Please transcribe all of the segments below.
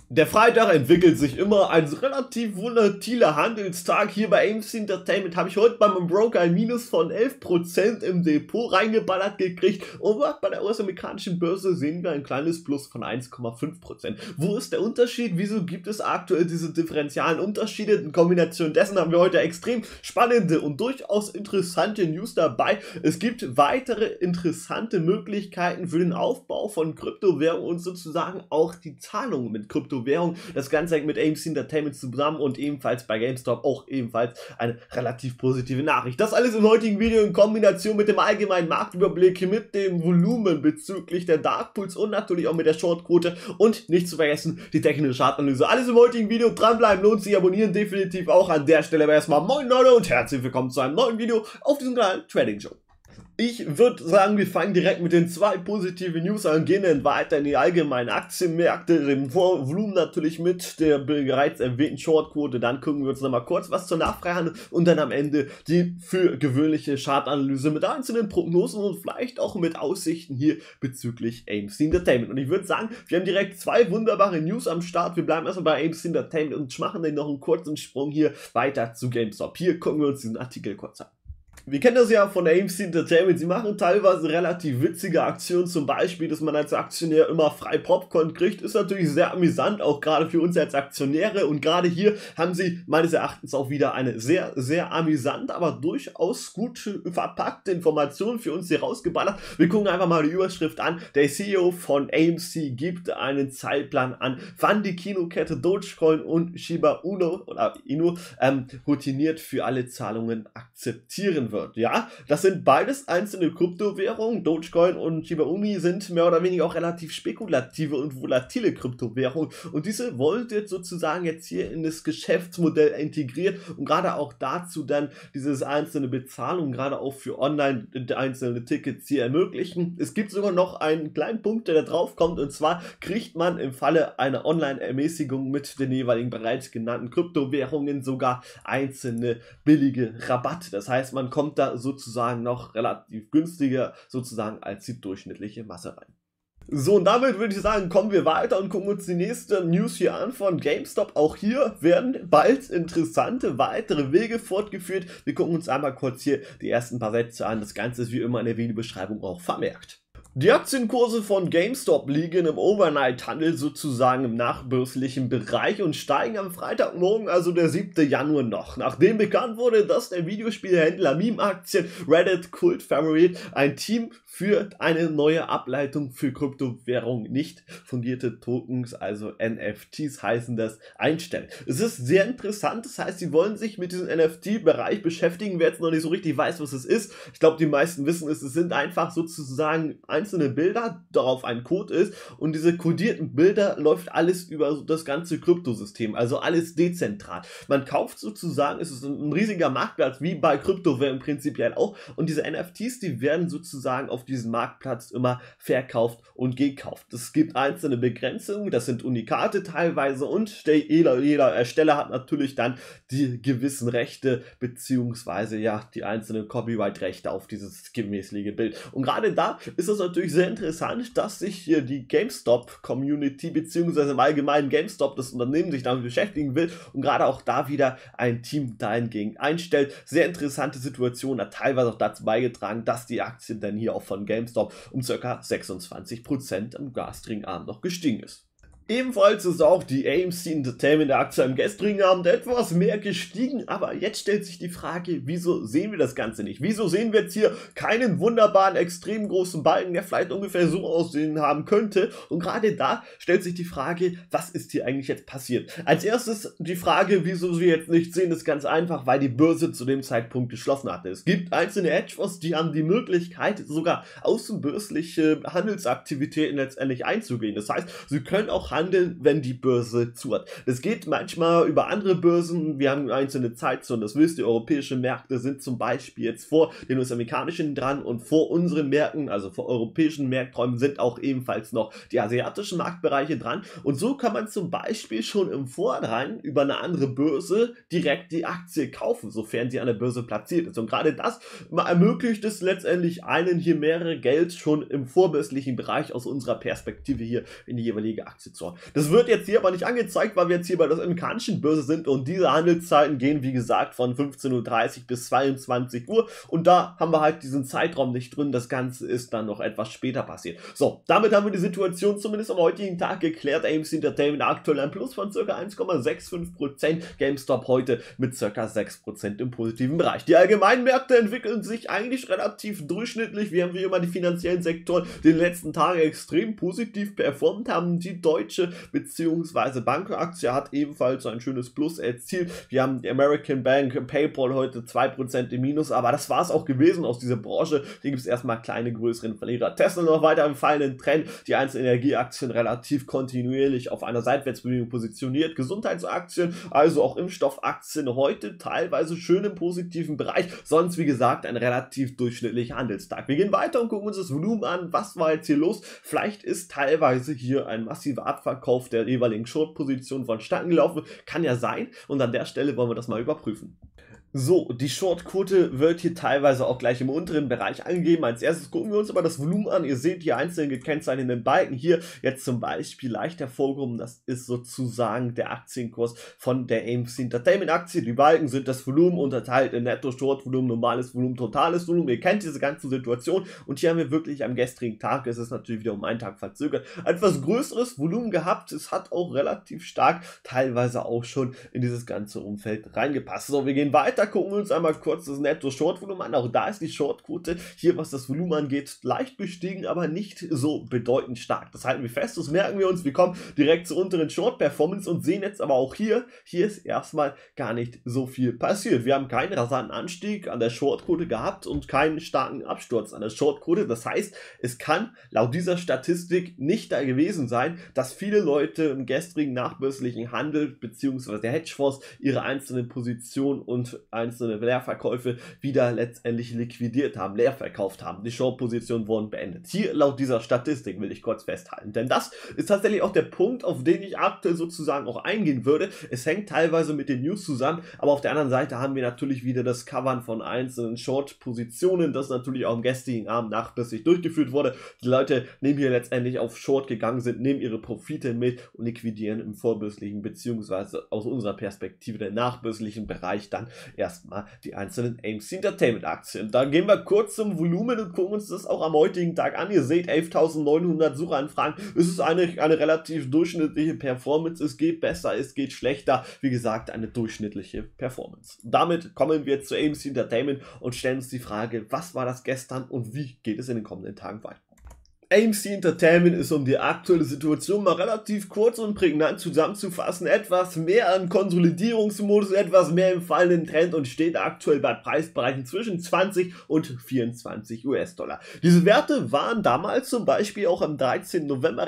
Der Freitag entwickelt sich immer als relativ volatiler Handelstag. Hier bei AMC Entertainment habe ich heute bei meinem Broker ein Minus von 11% im Depot reingeballert gekriegt. Und bei der US-amerikanischen Börse sehen wir ein kleines Plus von 1,5%. Wo ist der Unterschied? Wieso gibt es aktuell diese differenzialen Unterschiede? In Kombination dessen haben wir heute extrem spannende und durchaus interessante News dabei. Es gibt weitere interessante Möglichkeiten für den Aufbau von Kryptowährungen und sozusagen auch die Zahlungen mit Kryptowährungen. Das Ganze hängt mit AMC Entertainment zusammen und ebenfalls bei GameStop auch ebenfalls eine relativ positive Nachricht. Das alles im heutigen Video in Kombination mit dem allgemeinen Marktüberblick, mit dem Volumen bezüglich der Darkpools und natürlich auch mit der Shortquote und nicht zu vergessen die technische Chartanalyse. Alles im heutigen Video, dranbleiben, lohnt sich, abonnieren definitiv auch an der Stelle. Aber erstmal moin Leute und herzlich willkommen zu einem neuen Video auf diesem Kanal Trading Show. Ich würde sagen, wir fangen direkt mit den zwei positiven News an, gehen dann weiter in die allgemeinen Aktienmärkte, dem Volumen natürlich mit der bereits erwähnten Shortquote, dann gucken wir uns nochmal kurz was zur Nachfrage an und dann am Ende die für gewöhnliche Chartanalyse mit einzelnen Prognosen und vielleicht auch mit Aussichten hier bezüglich AMC Entertainment. Und ich würde sagen, wir haben direkt zwei wunderbare News am Start. Wir bleiben erstmal bei AMC Entertainment und machen dann noch einen kurzen Sprung hier weiter zu GameStop. Hier gucken wir uns diesen Artikel kurz an. Wir kennen das ja von AMC Entertainment, sie machen teilweise relativ witzige Aktionen, zum Beispiel, dass man als Aktionär immer frei Popcorn kriegt, ist natürlich sehr amüsant, auch gerade für uns als Aktionäre, und gerade hier haben sie meines Erachtens auch wieder eine sehr, sehr amüsante, aber durchaus gut verpackte Information für uns hier rausgeballert. Wir gucken einfach mal die Überschrift an. Der CEO von AMC gibt einen Zeitplan an, wann die Kinokette Dogecoin und Shiba Inu routiniert für alle Zahlungen akzeptieren wird. Ja, das sind beides einzelne Kryptowährungen. Dogecoin und Shiba Inu sind mehr oder weniger auch relativ spekulative und volatile Kryptowährungen und diese wird jetzt sozusagen jetzt hier in das Geschäftsmodell integriert und gerade auch dazu dann dieses einzelne Bezahlung, gerade auch für online einzelne Tickets hier ermöglichen. Es gibt sogar noch einen kleinen Punkt, der da drauf kommt, und zwar kriegt man im Falle einer Online-Ermäßigung mit den jeweiligen bereits genannten Kryptowährungen sogar einzelne billige Rabatte. Das heißt, man kommt da sozusagen noch relativ günstiger sozusagen als die durchschnittliche Masse rein. So, und damit würde ich sagen, kommen wir weiter und gucken uns die nächste News hier an von GameStop. Auch hier werden bald interessante weitere Wege fortgeführt. Wir gucken uns einmal kurz hier die ersten paar Sätze an. Das Ganze ist wie immer in der Videobeschreibung auch vermerkt. Die Aktienkurse von GameStop liegen im Overnight-Handel sozusagen im nachbörslichen Bereich und steigen am Freitagmorgen, also der 7. Januar noch. Nachdem bekannt wurde, dass der Videospielhändler Meme-Aktien Reddit Cult Favorite ein Team für eine neue Ableitung für Kryptowährungen, nicht fungierte Tokens, also NFTs heißen das, einstellt. Es ist sehr interessant, das heißt, sie wollen sich mit diesem NFT-Bereich beschäftigen. Wer jetzt noch nicht so richtig weiß, was es ist, ich glaube, die meisten wissen es, es sind einfach sozusagen einzelne Bilder, darauf ein Code ist, und diese kodierten Bilder läuft alles über das ganze Kryptosystem, also alles dezentral. Man kauft sozusagen, es ist ein riesiger Marktplatz, wie bei Kryptowährungen prinzipiell auch, und diese NFTs, die werden sozusagen auf diesen Marktplatz immer verkauft und gekauft. Es gibt einzelne Begrenzungen, das sind Unikate teilweise, und jeder Ersteller hat natürlich dann die gewissen Rechte, beziehungsweise ja, die einzelnen Copyright-Rechte auf dieses gemäßliche Bild. Und gerade da ist es natürlich sehr interessant, dass sich hier die GameStop-Community, beziehungsweise im Allgemeinen GameStop, das Unternehmen, sich damit beschäftigen will und gerade auch da wieder ein Team dahingegen einstellt. Sehr interessante Situation, hat teilweise auch dazu beigetragen, dass die Aktie dann hier auch von GameStop um ca. 26% am gestrigen Abend noch gestiegen ist. Ebenfalls ist auch die AMC Entertainment Aktie am gestrigen Abend etwas mehr gestiegen, aber jetzt stellt sich die Frage, wieso sehen wir das Ganze nicht? Wieso sehen wir jetzt hier keinen wunderbaren, extrem großen Balken, der vielleicht ungefähr so aussehen haben könnte? Und gerade da stellt sich die Frage, was ist hier eigentlich jetzt passiert? Als erstes die Frage, wieso wir jetzt nicht sehen, ist ganz einfach, weil die Börse zu dem Zeitpunkt geschlossen hatte. Es gibt einzelne Hedgefonds, die haben die Möglichkeit, sogar außenbörsliche Handelsaktivitäten letztendlich einzugehen. Das heißt, sie können auch handeln, wenn die Börse zu hat. Das geht manchmal über andere Börsen. Wir haben einzelne Zeitzonen, das wisst ihr, europäische Märkte sind zum Beispiel jetzt vor den US-amerikanischen dran, und vor unseren Märkten, also vor europäischen Märkträumen, sind auch ebenfalls noch die asiatischen Marktbereiche dran, und so kann man zum Beispiel schon im Vorhinein über eine andere Börse direkt die Aktie kaufen, sofern sie an der Börse platziert ist, und gerade das ermöglicht es letztendlich einen hier mehrere Geld schon im vorbörslichen Bereich aus unserer Perspektive hier in die jeweilige Aktie zu So, das wird jetzt hier aber nicht angezeigt, weil wir jetzt hier bei der amerikanischen Börse sind und diese Handelszeiten gehen, wie gesagt, von 15:30 Uhr bis 22 Uhr und da haben wir halt diesen Zeitraum nicht drin. Das Ganze ist dann noch etwas später passiert. So, damit haben wir die Situation zumindest am heutigen Tag geklärt. AMC Entertainment aktuell ein Plus von ca. 1,65%, GameStop heute mit ca. 6% im positiven Bereich. Die allgemeinen Märkte entwickeln sich eigentlich relativ durchschnittlich. Wir haben wie immer die finanziellen Sektoren den letzten Tagen extrem positiv performt, haben die deutsche bzw. Bankenaktie hat ebenfalls ein schönes Plus erzielt. Wir haben die American Bank, PayPal heute 2% im Minus, aber das war es auch gewesen aus dieser Branche. Hier gibt es erstmal kleine, größeren Verlierer. Tesla noch weiter im fallenden Trend, die einzelnen Energieaktien relativ kontinuierlich auf einer Seitwärtsbewegung positioniert. Gesundheitsaktien, also auch Impfstoffaktien heute teilweise schön im positiven Bereich. Sonst, wie gesagt, ein relativ durchschnittlicher Handelstag. Wir gehen weiter und gucken uns das Volumen an. Was war jetzt hier los? Vielleicht ist teilweise hier ein massiver Abverkauf der jeweiligen Short-Position vonstatten gelaufen. Kann ja sein. Und an der Stelle wollen wir das mal überprüfen. So, die Shortquote wird hier teilweise auch gleich im unteren Bereich angegeben. Als erstes gucken wir uns aber das Volumen an. Ihr seht die einzelnen gekennzeichneten Balken hier jetzt zum Beispiel leicht hervorgehoben. Das ist sozusagen der Aktienkurs von der AMC Entertainment Aktie. Die Balken sind das Volumen unterteilt in Netto, Short-Volumen, normales Volumen, totales Volumen. Ihr kennt diese ganze Situation und hier haben wir wirklich am gestrigen Tag, es ist natürlich wieder um einen Tag verzögert, etwas größeres Volumen gehabt. Es hat auch relativ stark teilweise auch schon in dieses ganze Umfeld reingepasst. So, wir gehen weiter. Gucken wir uns einmal kurz das Netto-Short-Volumen an. Auch da ist die Shortquote hier, was das Volumen angeht, leicht gestiegen, aber nicht so bedeutend stark. Das halten wir fest, das merken wir uns. Wir kommen direkt zur unteren Short-Performance und sehen jetzt aber auch hier ist erstmal gar nicht so viel passiert. Wir haben keinen rasanten Anstieg an der Shortquote gehabt und keinen starken Absturz an der Shortquote. Das heißt, es kann laut dieser Statistik nicht da gewesen sein, dass viele Leute im gestrigen nachbörslichen Handel bzw. der Hedgefonds ihre einzelnen Positionen und einzelne Leerverkäufe wieder letztendlich liquidiert haben, leer verkauft haben. Die Short-Positionen wurden beendet. Hier laut dieser Statistik will ich kurz festhalten, denn das ist tatsächlich auch der Punkt, auf den ich aktuell sozusagen auch eingehen würde. Es hängt teilweise mit den News zusammen, aber auf der anderen Seite haben wir natürlich wieder das Covern von einzelnen Short-Positionen, das natürlich auch am gestrigen Abend nachbörslich durchgeführt wurde. Die Leute nehmen hier letztendlich auf Short gegangen sind, nehmen ihre Profite mit und liquidieren im vorbörslichen beziehungsweise aus unserer Perspektive der nachbörslichen Bereich dann erstmal die einzelnen AMC Entertainment Aktien. Da gehen wir kurz zum Volumen und gucken uns das auch am heutigen Tag an. Ihr seht 11.900 Suchanfragen. Es ist eine relativ durchschnittliche Performance. Es geht besser, es geht schlechter. Wie gesagt, eine durchschnittliche Performance. Damit kommen wir zu AMC Entertainment und stellen uns die Frage, was war das gestern und wie geht es in den kommenden Tagen weiter? AMC Entertainment ist, um die aktuelle Situation mal relativ kurz und prägnant zusammenzufassen, etwas mehr an Konsolidierungsmodus, etwas mehr im fallenden Trend und steht aktuell bei Preisbereichen zwischen 20 und 24 US-Dollar. Diese Werte waren damals zum Beispiel auch am 13.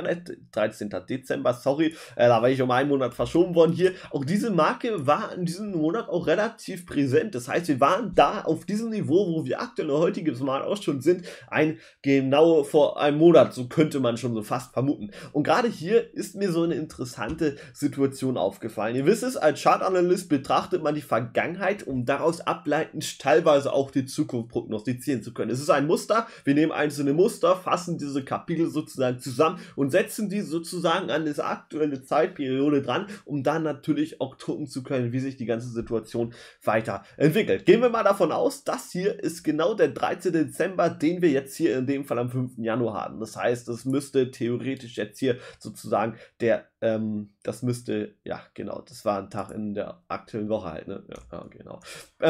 Dezember, da war ich um einen Monat verschoben worden hier. Auch diese Marke war in diesem Monat auch relativ präsent. Das heißt, wir waren da auf diesem Niveau, wo wir aktuell heutiges Mal auch schon sind, genau vor einem Monat, so könnte man schon so fast vermuten. Und gerade hier ist mir so eine interessante Situation aufgefallen. Ihr wisst es, als Chartanalyst betrachtet man die Vergangenheit, um daraus ableitend teilweise auch die Zukunft prognostizieren zu können. Es ist ein Muster, wir nehmen einzelne Muster, fassen diese Kapitel sozusagen zusammen und setzen die sozusagen an diese aktuelle Zeitperiode dran, um dann natürlich auch gucken zu können, wie sich die ganze Situation weiterentwickelt. Gehen wir mal davon aus, das hier ist genau der 13. Dezember, den wir jetzt hier in dem Fall am 5. Januar haben. Das heißt, es müsste theoretisch jetzt hier sozusagen das müsste, ja genau, das war ein Tag in der aktuellen Woche halt, ne? Ja, genau.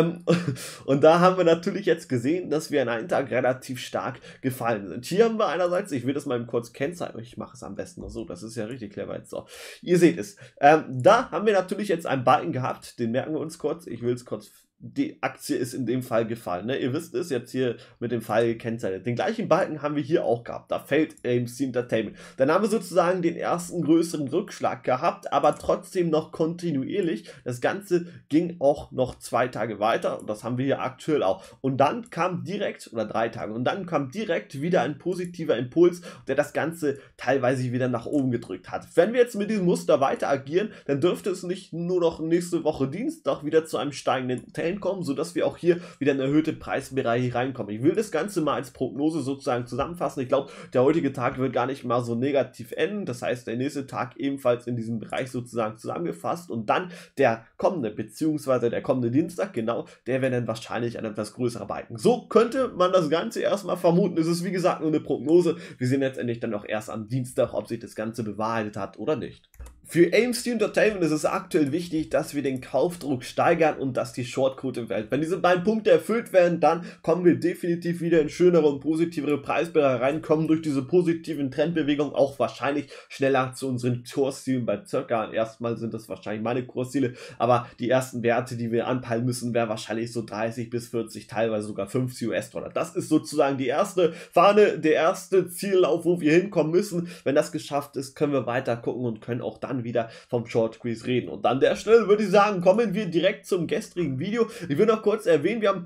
Und da haben wir natürlich jetzt gesehen, dass wir an einem Tag relativ stark gefallen sind. Hier haben wir einerseits, ich will das mal kurz kennzeichnen, ich mache es am besten noch so, das ist ja richtig clever jetzt so. Ihr seht es. Da haben wir natürlich jetzt einen Balken gehabt, den merken wir uns kurz, ich will es kurz. Die Aktie ist in dem Fall gefallen. Ne? Ihr wisst es, jetzt hier mit dem Fall gekennzeichnet. Den gleichen Balken haben wir hier auch gehabt. Da fällt AMC Entertainment. Dann haben wir sozusagen den ersten größeren Rückschlag gehabt, aber trotzdem noch kontinuierlich. Das Ganze ging auch noch 2 Tage weiter und das haben wir hier aktuell auch. Und dann kam direkt, oder 3 Tage, und dann kam direkt wieder ein positiver Impuls, der das Ganze teilweise wieder nach oben gedrückt hat. Wenn wir jetzt mit diesem Muster weiter agieren, dann dürfte es nicht nur noch nächste Woche Dienstag wieder zu einem steigenden Trend Stellen kommen, sodass wir auch hier wieder in erhöhte Preisbereiche reinkommen. Ich will das Ganze mal als Prognose sozusagen zusammenfassen. Ich glaube, der heutige Tag wird gar nicht mal so negativ enden. Das heißt, der nächste Tag ebenfalls in diesem Bereich sozusagen zusammengefasst und dann der kommende, beziehungsweise der kommende Dienstag, genau, der wäre dann wahrscheinlich ein etwas größerer Balken. So könnte man das Ganze erstmal vermuten. Es ist wie gesagt nur eine Prognose. Wir sehen letztendlich dann auch erst am Dienstag, ob sich das Ganze bewahrheitet hat oder nicht. Für AMC Entertainment ist es aktuell wichtig, dass wir den Kaufdruck steigern und dass die Shortquote fällt. Wenn diese beiden Punkte erfüllt werden, dann kommen wir definitiv wieder in schönere und positivere Preisbereiche rein, kommen durch diese positiven Trendbewegungen auch wahrscheinlich schneller zu unseren Kurszielen bei circa, erstmal sind das wahrscheinlich meine Kursziele, aber die ersten Werte, die wir anpeilen müssen, wären wahrscheinlich so 30 bis 40, teilweise sogar 50 US-Dollar. Das ist sozusagen die erste Fahne, der erste Ziellauf, wo wir hinkommen müssen. Wenn das geschafft ist, können wir weiter gucken und können auch dann wieder vom Short Squeeze reden. Und an der Stelle würde ich sagen, kommen wir direkt zum gestrigen Video. Ich will noch kurz erwähnen, wir haben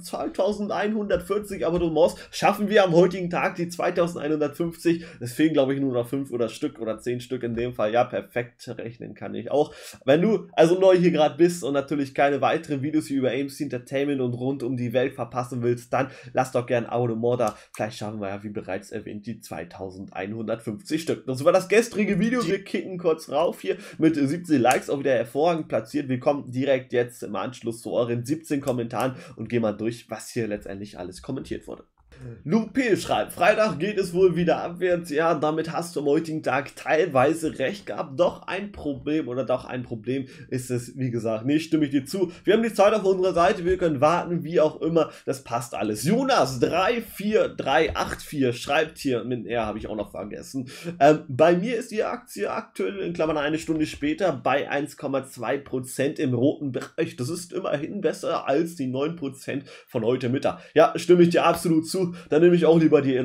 2140 Abonnements, schaffen wir am heutigen Tag die 2150. Es fehlen, glaube ich, nur noch 5 oder Stück oder 10 Stück in dem Fall. Ja, perfekt rechnen kann ich auch. Wenn du also neu hier gerade bist und natürlich keine weiteren Videos hier über AMC Entertainment und rund um die Welt verpassen willst, dann lass doch gerne ein Abonnement da. Vielleicht schaffen wir ja, wie bereits erwähnt, die 2150 Stück. Das war das gestrige Video. Wir kicken kurz rauf hier mit 17 Likes, auch wieder hervorragend platziert. Wir kommen direkt jetzt im Anschluss zu euren 17 Kommentaren und gehen mal durch, was hier letztendlich alles kommentiert wurde. Lupe schreibt, Freitag geht es wohl wieder abwärts. Ja, damit hast du am heutigen Tag teilweise recht gehabt. Doch ein Problem ist es, wie gesagt, nicht, stimme ich dir zu. Wir haben die Zeit auf unserer Seite, wir können warten, wie auch immer, das passt alles. Jonas 34384 schreibt hier, mit R habe ich auch noch vergessen, bei mir ist die Aktie aktuell, in Klammern eine Stunde später, bei 1,2% im roten Bereich. Das ist immerhin besser als die 9% von heute Mittag. Ja, stimme ich dir absolut zu. Dann nehme ich auch lieber die in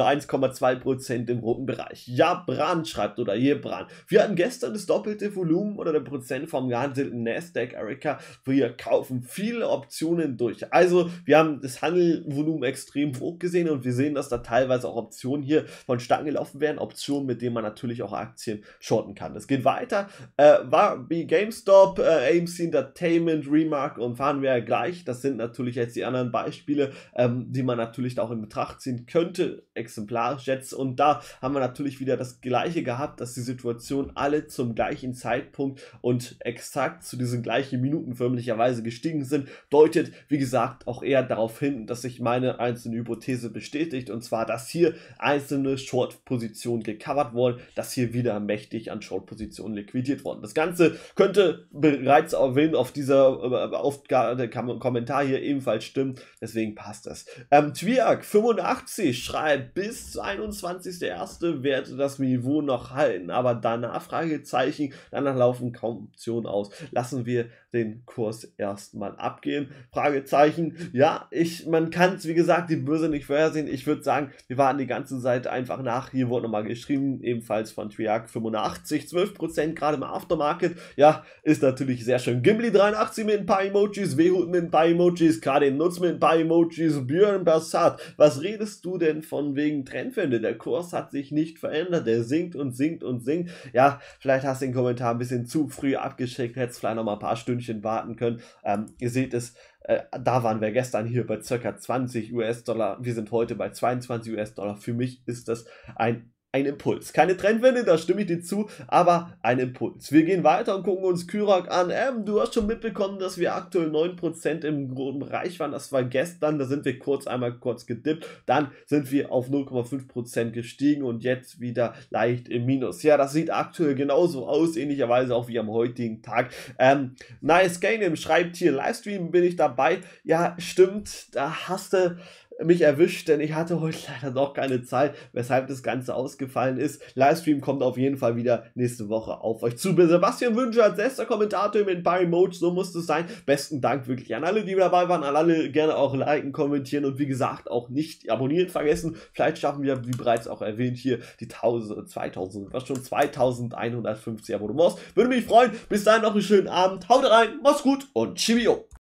1,2% im roten Bereich. Ja, Bran schreibt oder Jebran. Wir hatten gestern das doppelte Volumen oder der Prozent vom gehandelten Nasdaq, Erika. Wir kaufen viele Optionen durch. Also, wir haben das Handelvolumen extrem hoch gesehen und wir sehen, dass da teilweise auch Optionen hier von Stangen gelaufen werden. Optionen, mit denen man natürlich auch Aktien shorten kann. Es geht weiter. War wie GameStop, AMC Entertainment, Remark und fahren wir ja gleich. Das sind natürlich jetzt die anderen Beispiele, die man natürlich auch in Betracht ziehen könnte, exemplarisch jetzt, und da haben wir natürlich wieder das gleiche gehabt, dass die Situation alle zum gleichen Zeitpunkt und exakt zu diesen gleichen Minuten förmlicherweise gestiegen sind, deutet, wie gesagt, auch eher darauf hin, dass sich meine einzelne Hypothese bestätigt, und zwar, dass hier einzelne Short-Positionen gecovert wurden, dass hier wieder mächtig an Short-Positionen liquidiert wurden. Das Ganze könnte bereits auf dieser Kommentar hier ebenfalls stimmen, deswegen passt das. Twiak 85 schreibt, bis 21.01. werde das Niveau noch halten, aber danach Fragezeichen, danach laufen kaum Optionen aus. Lassen wir den Kurs erstmal abgehen. Fragezeichen, ja, man kann es, wie gesagt, die Börse nicht vorhersehen. Ich würde sagen, wir warten die ganze Seite einfach nach. Hier wurde nochmal geschrieben, ebenfalls von Twiak 85, 12% gerade im Aftermarket. Ja, ist natürlich sehr schön. Gimli 83 mit ein paar Emojis, Wehut mit ein paar Emojis, gerade Nutz mit ein paar Emojis, Björn Bassat. Was redest du denn von wegen Trendwende? Der Kurs hat sich nicht verändert, der sinkt und sinkt und sinkt. Ja, vielleicht hast du den Kommentar ein bisschen zu früh abgeschickt, hättest vielleicht noch mal ein paar Stündchen warten können. Ihr seht es, da waren wir gestern hier bei ca. 20 US-Dollar, wir sind heute bei 22 US-Dollar. Für mich ist das ein Impuls. Keine Trendwende, da stimme ich dir zu, aber ein Impuls. Wir gehen weiter und gucken uns Kyrock an. Du hast schon mitbekommen, dass wir aktuell 9% im groben Bereich waren. Das war gestern, da sind wir einmal kurz gedippt. Dann sind wir auf 0,5% gestiegen und jetzt wieder leicht im Minus. Ja, das sieht aktuell genauso aus, ähnlicherweise auch wie am heutigen Tag. Nice Game schreibt hier, Livestream bin ich dabei. Ja, stimmt, da hast du mich erwischt, denn ich hatte heute leider noch keine Zeit, weshalb das Ganze ausgefallen ist. Livestream kommt auf jeden Fall wieder nächste Woche auf euch zu. Sebastian Wünsche als letzter Kommentator mit ein paar Emojis, so muss es sein. Besten Dank wirklich an alle, die dabei waren, an alle gerne auch liken, kommentieren und wie gesagt auch nicht abonnieren vergessen. Vielleicht schaffen wir, wie bereits auch erwähnt, hier die 2150 Abonnements. Würde mich freuen. Bis dahin noch einen schönen Abend. Haut rein, macht's gut und Cheerio.